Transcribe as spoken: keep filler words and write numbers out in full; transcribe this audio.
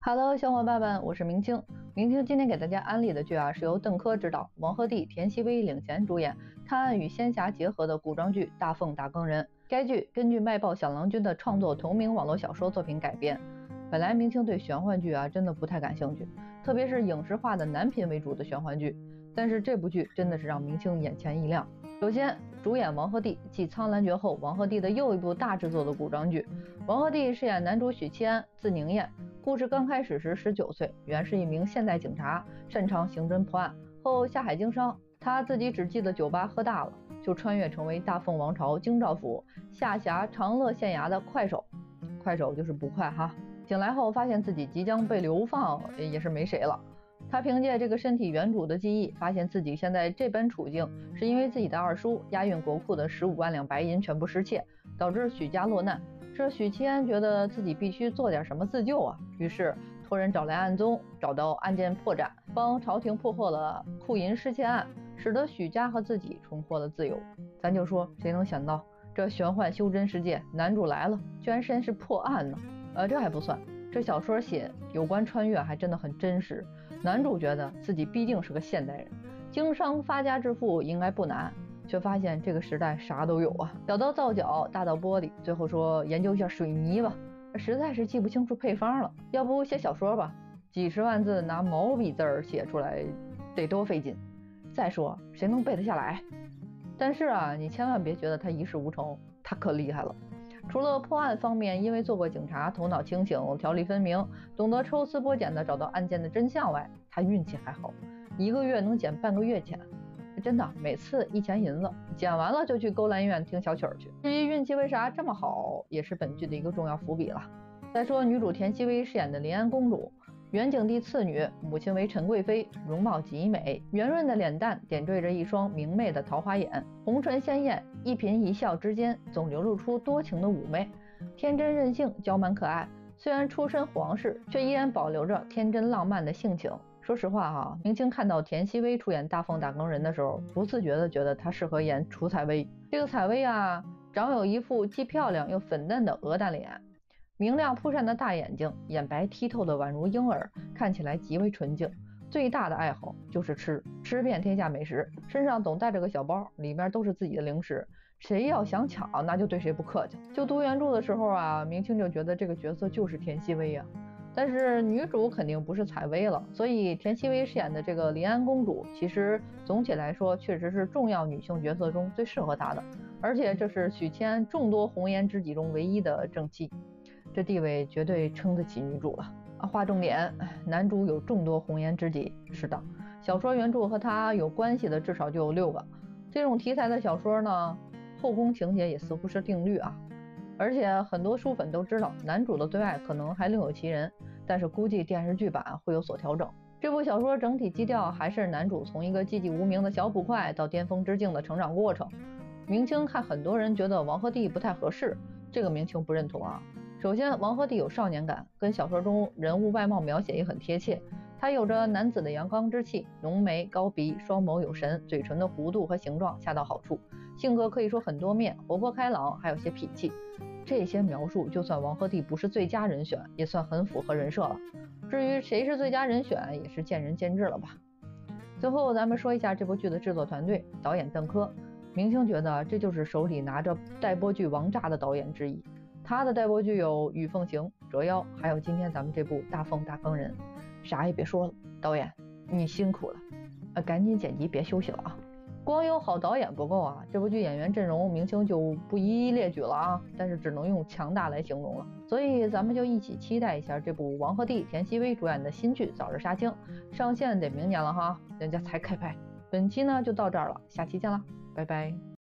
Hello，小伙伴们，我是明清。明清今天给大家安利的剧啊，是由邓科执导，王鹤棣、田曦薇领衔主演，探案与仙侠结合的古装剧《大奉打更人》。该剧根据卖报小郎君的创作同名网络小说作品改编。本来明清对玄幻剧啊真的不太感兴趣，特别是影视化的男频为主的玄幻剧。但是这部剧真的是让明清眼前一亮。首先，主演王鹤棣，继《苍兰诀》后，王鹤棣的又一部大制作的古装剧。王鹤棣饰演男主许七安，字宁燕。故事刚开始时十九岁，原是一名现代警察，擅长刑侦破案。后下海经商，他自己只记得酒吧喝大了，就穿越成为大奉王朝京兆府下辖长乐县衙的快手。快手就是捕快哈。醒来后发现自己即将被流放，也是没谁了。他凭借这个身体原主的记忆，发现自己现在这般处境，是因为自己的二叔押运国库的十五万两白银全部失窃，导致许家落难。这许七安觉得自己必须做点什么自救啊，于是托人找来暗宗，找到案件破绽，帮朝廷破获了库银失窃案，使得许家和自己重获了自由。咱就说谁能想到这玄幻修真世界，男主来了居然先是破案呢？呃，这还不算，这小说写有关穿越还真的很真实。男主觉得自己毕竟是个现代人，经商发家致富应该不难，却发现这个时代啥都有啊，小到造脚，大到玻璃，最后说研究一下水泥吧，实在是记不清楚配方了，要不写小说吧，几十万字拿毛笔字儿写出来得多费劲，再说谁能背得下来？但是啊，你千万别觉得他一事无成，他可厉害了。除了破案方面，因为做过警察，头脑清醒，条理分明，懂得抽丝剥茧的找到案件的真相外，他运气还好，一个月能捡半个月钱，真的每次一钱银子，捡完了就去勾栏院听小曲儿去。至于运气为啥这么好，也是本剧的一个重要伏笔了。再说女主田曦薇饰演的临安公主，原景帝次女，母亲为陈贵妃，容貌极美，圆润的脸蛋点缀着一双明媚的桃花眼，红唇鲜艳，一颦一笑之间总流露出多情的妩媚，天真任性，娇蛮可爱。虽然出身皇室，却依然保留着天真浪漫的性情。说实话哈，明清看到田曦薇出演大奉打更人的时候，不自觉的觉得她适合演楚采薇。这个采薇啊，长有一副既漂亮又粉嫩的鹅蛋脸，明亮扑闪的大眼睛，眼白剔透的宛如婴儿，看起来极为纯净。最大的爱好就是吃，吃遍天下美食，身上总带着个小包，里面都是自己的零食，谁要想抢那就对谁不客气。就读原著的时候啊，明清就觉得这个角色就是田曦薇啊，但是女主肯定不是采薇了，所以田曦薇饰演的这个临安公主，其实总体来说确实是重要女性角色中最适合她的，而且这是许七安众多红颜知己中唯一的正妻，这地位绝对撑得起女主了。啊，划重点，男主有众多红颜知己，是的，小说原著和他有关系的至少就有六个。这种题材的小说呢，后宫情节也似乎是定律啊。而且很多书粉都知道，男主的最爱可能还另有其人，但是估计电视剧版会有所调整。这部小说整体基调还是男主从一个寂寂无名的小捕快到巅峰之境的成长过程。明清看很多人觉得王鹤棣不太合适，这个明清不认同啊。首先，王鹤棣有少年感，跟小说中人物外貌描写也很贴切。他有着男子的阳刚之气，浓眉高鼻，双眸有神，嘴唇的弧度和形状恰到好处，性格可以说很多面，活泼开朗，还有些痞气。这些描述就算王鹤棣不是最佳人选，也算很符合人设了。至于谁是最佳人选，也是见仁见智了吧。最后咱们说一下这部剧的制作团队，导演邓科。明清觉得这就是手里拿着待播剧王炸的导演之一。他的待播剧有《雨凤行》、《折腰》，还有今天咱们这部《大奉打更人》。啥也别说了，导演你辛苦了，呃，赶紧剪辑，别休息了啊！光有好导演不够啊，这部剧演员阵容明清就不一一列举了啊，但是只能用强大来形容了。所以咱们就一起期待一下这部王鹤棣、田曦薇主演的新剧早日杀青，上线得明年了哈，人家才开拍。本期呢就到这儿了，下期见了，拜拜。